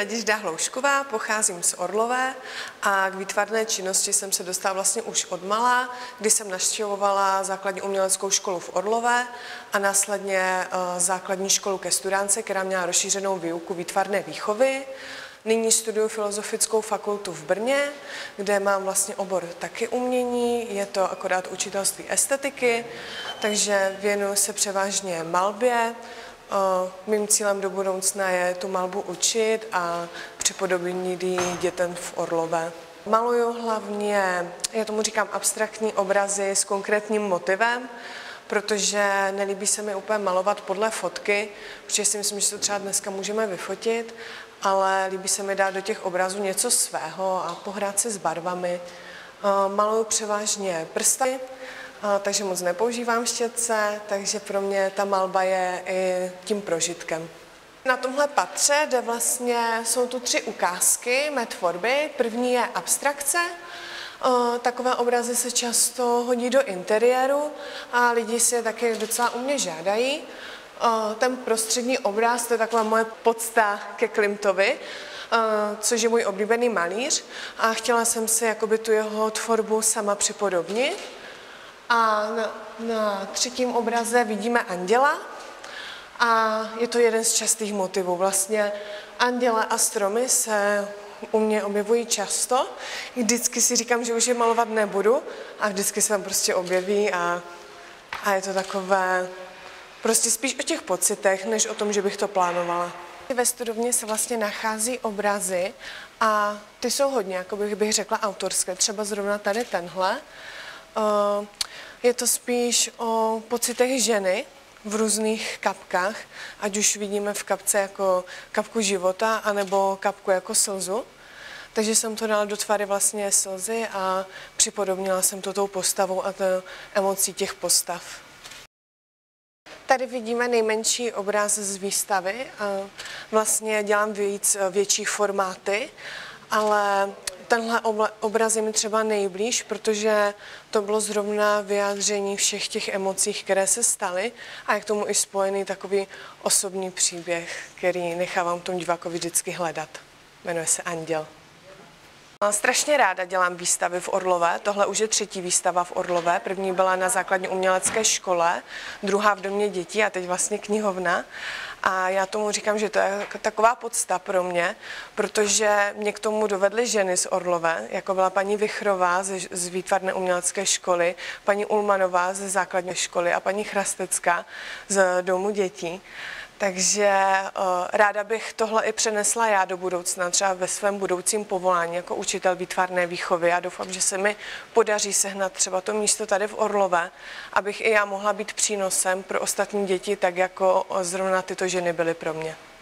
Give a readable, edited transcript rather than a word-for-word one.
Naděžda Hloušková, pocházím z Orlové a k výtvarné činnosti jsem se dostala vlastně už od malá, kdy jsem navštěvovala základní uměleckou školu v Orlové a následně základní školu ke Studánce, která měla rozšířenou výuku výtvarné výchovy. Nyní studuju Filozofickou fakultu v Brně, kde mám vlastně obor taky umění, je to akorát učitelství estetiky, takže věnuju se převážně malbě. Mým cílem do budoucna je tu malbu učit a připodobnit ji dětem v Orlové. Maluju hlavně, já tomu říkám, abstraktní obrazy s konkrétním motivem, protože nelíbí se mi úplně malovat podle fotky, protože si myslím, že to třeba dneska můžeme vyfotit, ale líbí se mi dát do těch obrazů něco svého a pohrát si s barvami. Maluju převážně prsty, takže moc nepoužívám štětce, takže pro mě ta malba je i tím prožitkem. Na tomhle patře, kde vlastně jsou tu 3 ukázky mé tvorby. První je abstrakce. Takové obrazy se často hodí do interiéru a lidi si je taky docela u mě žádají. Ten prostřední obraz, to je taková moje podsta ke Klimtovi, což je můj oblíbený malíř a chtěla jsem si jakoby tu jeho tvorbu sama připodobnit. A na 3. obraze vidíme anděla a je to jeden z častých motivů. Vlastně anděle a stromy se u mě objevují často. Vždycky si říkám, že už je malovat nebudu a vždycky se tam prostě objeví a je to takové prostě spíš o těch pocitech, než o tom, že bych to plánovala. Ve studovně se vlastně nachází obrazy a ty jsou hodně, jako bych řekla, autorské. Třeba zrovna tady tenhle. Je to spíš o pocitech ženy v různých kapkách, ať už vidíme v kapce jako kapku života, anebo kapku jako slzu. Takže jsem to dala do tvary vlastně slzy a připodobnila jsem to tou postavou a tou emocí těch postav. Tady vidíme nejmenší obraz z výstavy. Vlastně dělám větší formáty, ale tenhle obraz je mi třeba nejblíž, protože to bylo zrovna vyjádření všech těch emocí, které se staly a je k tomu i spojený takový osobní příběh, který nechávám tomu divákovi vždycky hledat. Jmenuje se Anděl. Strašně ráda dělám výstavy v Orlové, tohle už je 3. výstava v Orlové, první byla na základní umělecké škole, druhá v domě dětí a teď vlastně knihovna. A já tomu říkám, že to je taková podsta pro mě, protože mě k tomu dovedly ženy z Orlové, jako byla paní Vichrová z výtvarné umělecké školy, paní Ulmanová ze základní školy a paní Chrastecká z domu dětí. Takže ráda bych tohle i přenesla já do budoucna, třeba ve svém budoucím povolání jako učitel výtvarné výchovy. Já doufám, že se mi podaří sehnat třeba to místo tady v Orlové, abych i já mohla být přínosem pro ostatní děti, tak jako zrovna tyto ženy byly pro mě.